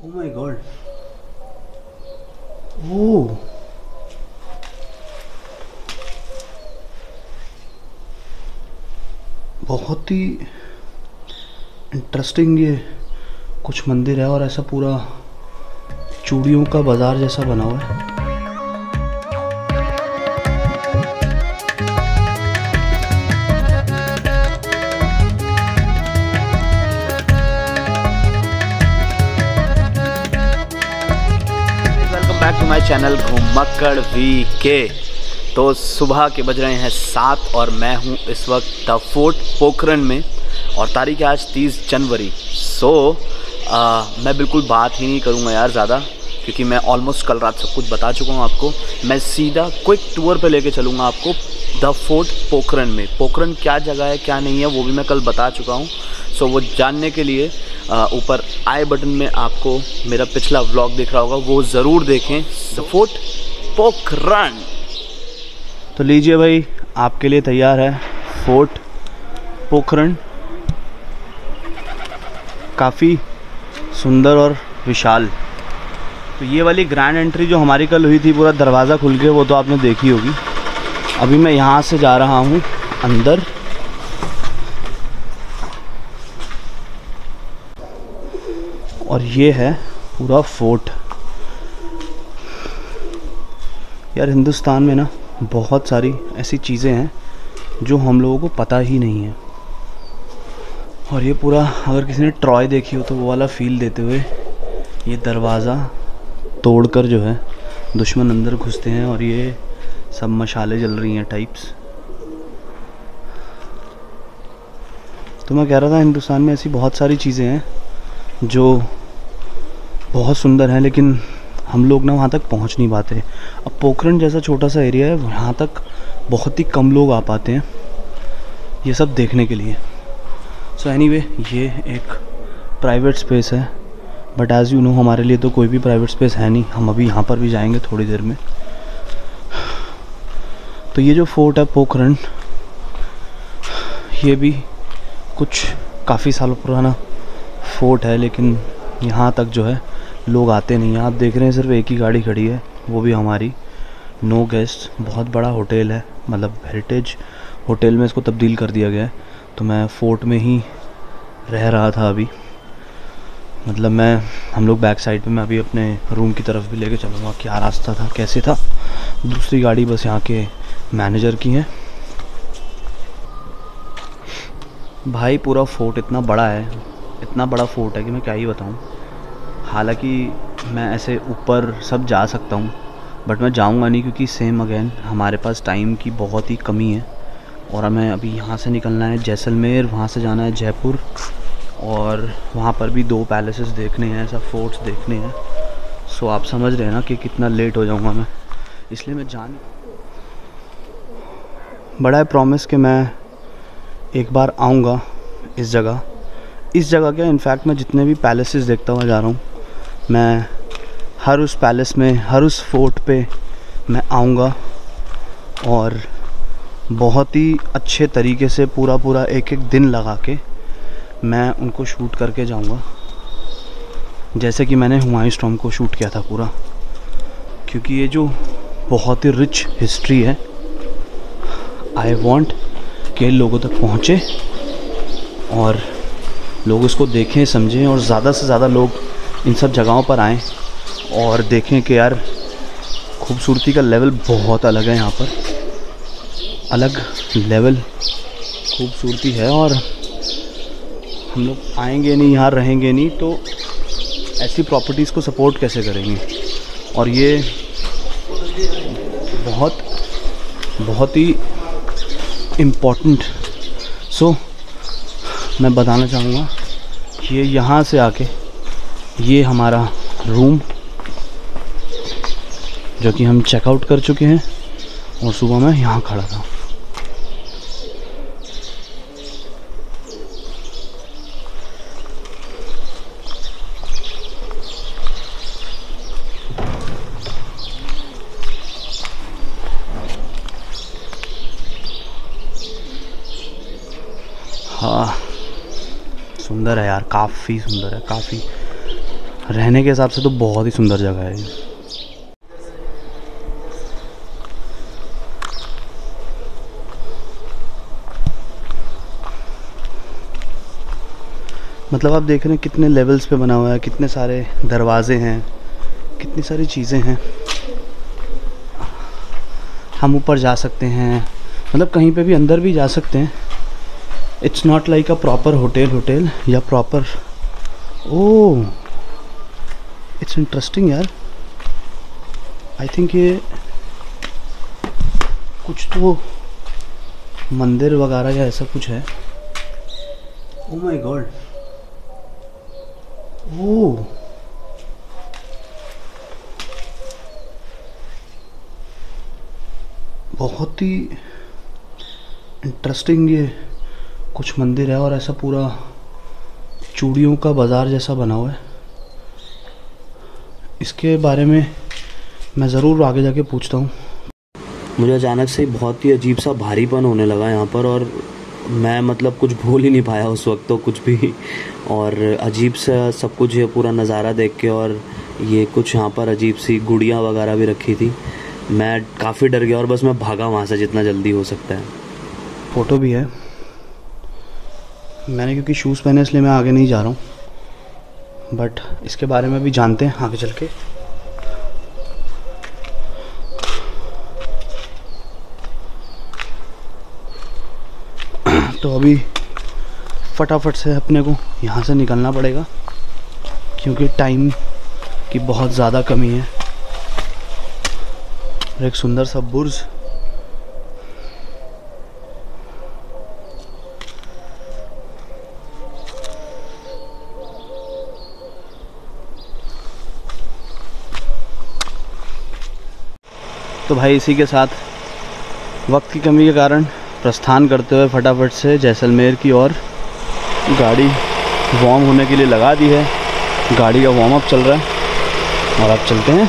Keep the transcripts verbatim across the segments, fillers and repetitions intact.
Oh my God, ओह बहुत ही interesting ये कुछ मंदिर है और ऐसा पूरा चूड़ियों का बाजार जैसा बना हुआ है। Welcome back to my channel Ghumakkad V K. तो सुबह के बज रहे हैं सात और मैं हूं इस वक्त द फोर्ट पोखरण में और तारीख है आज तीस जनवरी। सो आ, मैं बिल्कुल बात ही नहीं करूंगा यार ज़्यादा, क्योंकि मैं ऑलमोस्ट कल रात सब कुछ बता चुका हूं आपको। मैं सीधा क्विक टूर पे लेके चलूँगा आपको द फोर्ट पोखरण में। पोखरण क्या जगह है क्या नहीं है वो भी मैं कल बता चुका हूँ। सो वो जानने के लिए ऊपर आई बटन में आपको मेरा पिछला व्लॉग दिख रहा होगा, वो ज़रूर देखें। The fort Pokhran. तो लीजिए भाई, आपके लिए तैयार है फोर्ट पोखरण। काफ़ी सुंदर और विशाल। तो ये वाली ग्रैंड एंट्री जो हमारी कल हुई थी, पूरा दरवाज़ा खुल के, वो तो आपने देखी होगी। अभी मैं यहाँ से जा रहा हूँ अंदर। और ये है पूरा फोर्ट। यार हिंदुस्तान में ना बहुत सारी ऐसी चीज़ें हैं जो हम लोगों को पता ही नहीं है। और ये पूरा, अगर किसी ने ट्रॉय देखी हो तो वो वाला फील देते हुए ये दरवाज़ा तोड़कर जो है दुश्मन अंदर घुसते हैं और ये सब मशाले जल रही हैं टाइप्स। तो मैं कह रहा था हिंदुस्तान में ऐसी बहुत सारी चीज़ें हैं जो बहुत सुंदर हैं, लेकिन हम लोग ना वहाँ तक पहुँच नहीं पाते। अब पोखरण जैसा छोटा सा एरिया है, वहाँ तक बहुत ही कम लोग आ पाते हैं ये सब देखने के लिए। सो एनीवे, ये एक प्राइवेट स्पेस है, बट एज़ यू नो हमारे लिए तो कोई भी प्राइवेट स्पेस है नहीं। हम अभी यहाँ पर भी जाएंगे थोड़ी देर में। तो ये जो फोर्ट है पोखरण, ये भी कुछ काफ़ी सालों पुराना फोर्ट है, लेकिन यहाँ तक जो है लोग आते नहीं हैं। आप देख रहे हैं सिर्फ एक ही गाड़ी खड़ी है, वो भी हमारी। No guest. बहुत बड़ा होटल है, मतलब हेरिटेज होटल में इसको तब्दील कर दिया गया है। तो मैं फ़ोर्ट में ही रह रहा था अभी, मतलब मैं हम लोग बैक साइड पे, मैं अभी अपने रूम की तरफ भी लेके चलूँगा। क्या रास्ता था, कैसे था। दूसरी गाड़ी बस यहाँ के मैनेजर की है। भाई पूरा फोर्ट इतना बड़ा है, इतना बड़ा फोर्ट है कि मैं क्या ही बताऊँ। हालांकि मैं ऐसे ऊपर सब जा सकता हूँ, बट मैं जाऊँगा नहीं, क्योंकि सेम अगेन हमारे पास टाइम की बहुत ही कमी है। और हमें अभी यहाँ से निकलना है जैसलमेर, वहाँ से जाना है जयपुर, और वहाँ पर भी दो पैलेसेस देखने हैं, ऐसा फोर्ट्स देखने हैं। सो आप समझ रहे हैं ना कि कितना लेट हो जाऊँगा मैं, इसलिए मैं जान बड़ा है प्रॉमिस कि मैं एक बार आऊँगा इस जगह। इस जगह क्या, इनफैक्ट मैं जितने भी पैलेसेस देखता हुआ जा रहा हूँ, मैं हर उस पैलेस में, हर उस फोर्ट पे मैं आऊँगा और बहुत ही अच्छे तरीके से पूरा पूरा एक एक दिन लगा के मैं उनको शूट करके जाऊँगा, जैसे कि मैंने हुमायूं टॉम्ब को शूट किया था पूरा। क्योंकि ये जो बहुत ही रिच हिस्ट्री है, आई वांट कि लोगों तक पहुँचे और लोग इसको देखें, समझें, और ज़्यादा से ज़्यादा लोग इन सब जगहों पर आएँ और देखें कि यार खूबसूरती का लेवल बहुत अलग है। यहाँ पर अलग लेवल खूबसूरती है, और हम लोग आएंगे नहीं, यहाँ रहेंगे नहीं, तो ऐसी प्रॉपर्टीज़ को सपोर्ट कैसे करेंगे। और ये बहुत बहुत ही इम्पोर्टेंट। सो मैं बताना चाहूँगा कि ये यहाँ से आके, ये हमारा रूम जो कि हम चेकआउट कर चुके हैं, और सुबह मैं यहाँ खड़ा था। हाँ सुंदर है यार, काफ़ी सुंदर है, काफ़ी। रहने के हिसाब से तो बहुत ही सुंदर जगह है ये। मतलब आप देख रहे हैं कितने लेवल्स पे बना हुआ है, कितने सारे दरवाजे हैं, कितनी सारी चीज़ें हैं। हम ऊपर जा सकते हैं, मतलब कहीं पे भी अंदर भी जा सकते हैं। It's not like a proper hotel hotel या प्रॉपर। ओह, इट्स इंटरेस्टिंग यार। आई थिंक ये कुछ तो मंदिर वगैरह या ऐसा कुछ है। ओह माय गॉड, ओह बहुत ही इंटरेस्टिंग ये कुछ मंदिर है, और ऐसा पूरा चूड़ियों का बाज़ार जैसा बना हुआ है। इसके बारे में मैं ज़रूर आगे जाके पूछता हूँ। मुझे अचानक से बहुत ही अजीब सा भारीपन होने लगा यहाँ पर, और मैं मतलब कुछ भूल ही नहीं पाया उस वक्त तो कुछ भी। और अजीब सा सब कुछ ये पूरा नज़ारा देख के, और ये कुछ यहाँ पर अजीब सी गुड़ियाँ वगैरह भी रखी थी। मैं काफ़ी डर गया और बस मैं भागा वहाँ से जितना जल्दी हो सकता है। फ़ोटो भी है, मैंने क्योंकि शूज़ पहने इसलिए मैं आगे नहीं जा रहा हूँ, बट इसके बारे में भी जानते हैं आगे चल के। तो अभी फटाफट से अपने को यहाँ से निकलना पड़ेगा क्योंकि टाइम की बहुत ज़्यादा कमी है। और एक सुंदर सा बुर्ज, तो भाई इसी के साथ वक्त की कमी के कारण प्रस्थान करते हुए फटाफट से जैसलमेर की ओर गाड़ी वार्म होने के लिए लगा दी है। गाड़ी का वार्म अप चल रहा है और अब चलते हैं।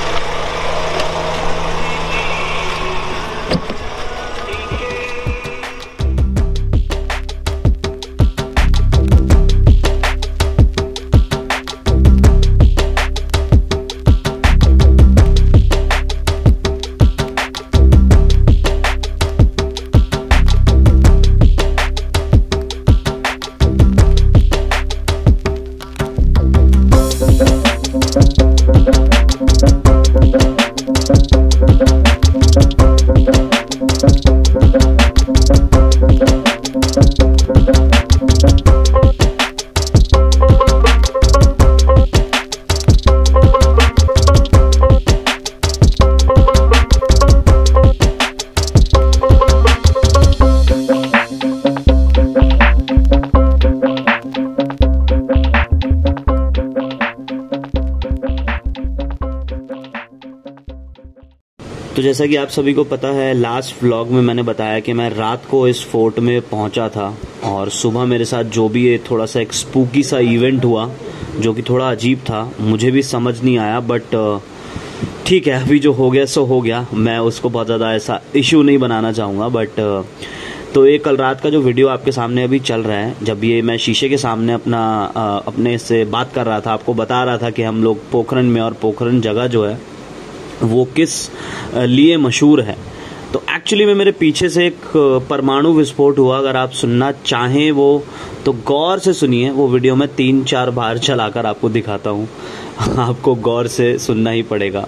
तो जैसा कि आप सभी को पता है, लास्ट व्लॉग में मैंने बताया कि मैं रात को इस फोर्ट में पहुंचा था और सुबह मेरे साथ जो भी ये थोड़ा सा एक स्पूकी सा इवेंट हुआ जो कि थोड़ा अजीब था, मुझे भी समझ नहीं आया, बट ठीक है, अभी जो हो गया सो हो गया। मैं उसको बहुत ज़्यादा ऐसा इशू नहीं बनाना चाहूँगा। बट तो ये कल रात का जो वीडियो आपके सामने अभी चल रहा है, जब ये मैं शीशे के सामने अपना अपने से बात कर रहा था, आपको बता रहा था कि हम लोग पोखरन में, और पोखरन जगह जो है वो किस लिए मशहूर है। तो एक्चुअली में मेरे पीछे से एक परमाणु विस्फोट हुआ। अगर आप सुनना चाहें वो तो गौर से सुनिए, वो वीडियो में तीन चार बार चलाकर आपको दिखाता हूँ, आपको गौर से सुनना ही पड़ेगा।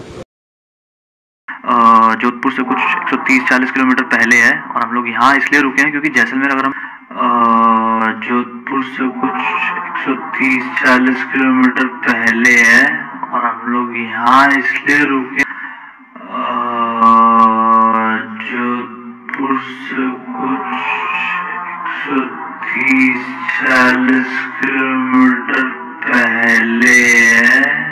जोधपुर से कुछ एक सौ तीस चालीस किलोमीटर पहले है और हम लोग यहाँ इसलिए रुके हैं क्योंकि जैसलमेर, अगर हम जोधपुर से कुछ एक सौ तीस चालीस किलोमीटर पहले है और हम लोग यहाँ इसलिए रुके, जोधपुर से कुछ एक सौ तीस चालीस किलोमीटर पहले है